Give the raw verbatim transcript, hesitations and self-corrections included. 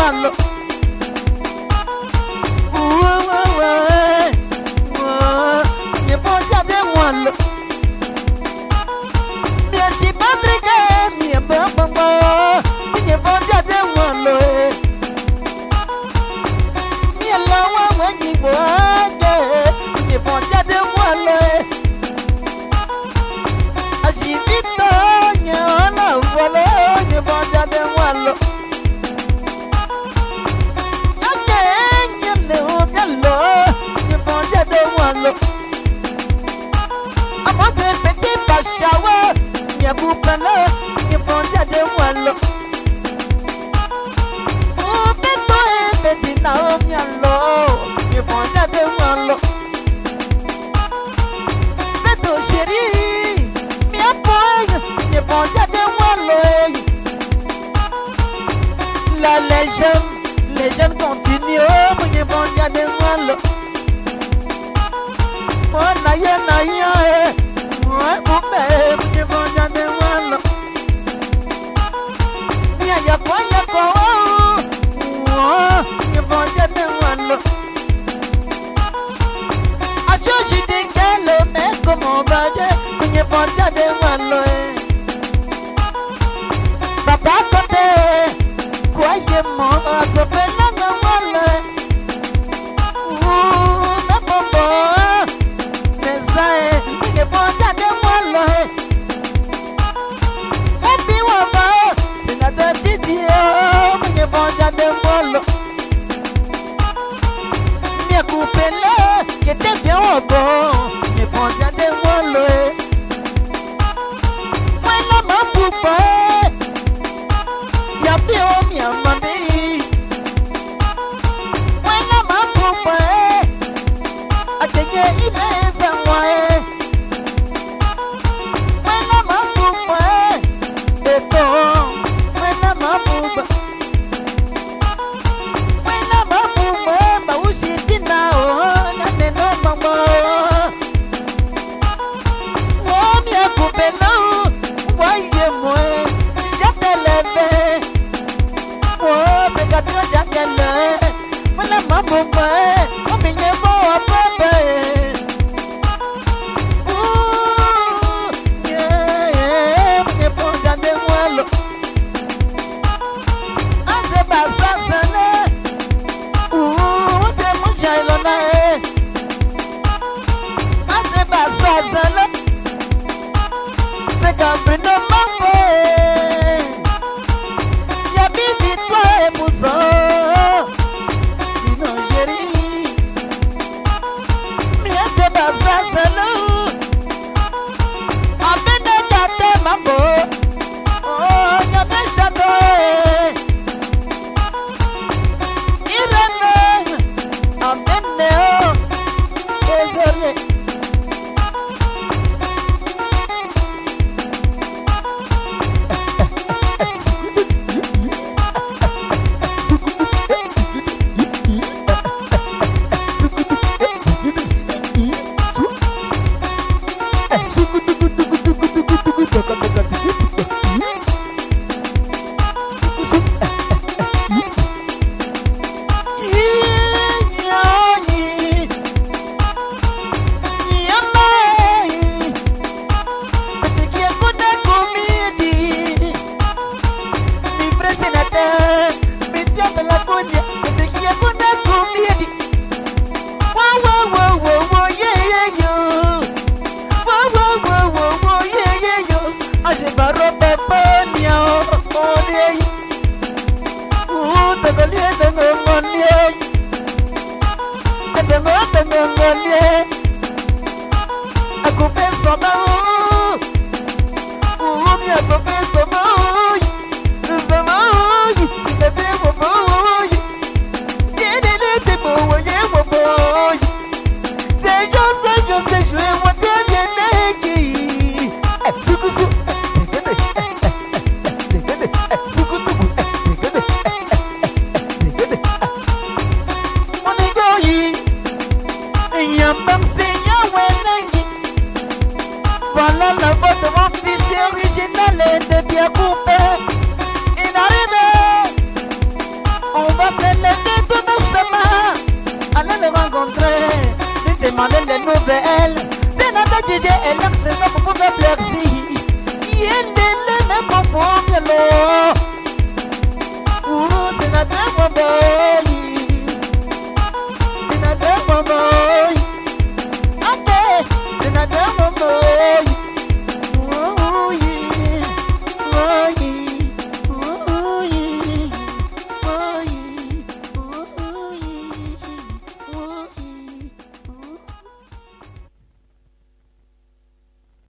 malo. Ni bon jade malo. Ni si patrike mi bamba. Ni bon jade malo. Ni lawa wengi boage. Ni bon jade malo. Ajibito nyala wala ni bon jade malo. Shower, you poop and love, you found the one look. Oh, Beto, Betty, now you're low, you found the one look. Beto, Sherry, me a boy, you found the one look. La légende, légende continue, you found the one look. Oh, Naya, Naya, what baby, you want to do one look? Yeah, you want to go. You want to do one look. I show you the girl, make come on, budget. When you want to do one look, Papa, come quiet, mama, so feel like one look. Ooh, no, Papa, Messiah, when you want to do one look. Que te vio bon, me ponga de wolo. Bueno, ma pupa, ya vio mi amante. Bueno, ma pupa, a que ye inesa wae. Bueno, ma pupa, esto, bueno, ma pupa. Bueno, ma pupa, ba usitina o. Voilà la boîte de mon fils originale était bien coupée. Il arrive, on va elle aime ses hommes pour faire plaisir. Il est le même enfant,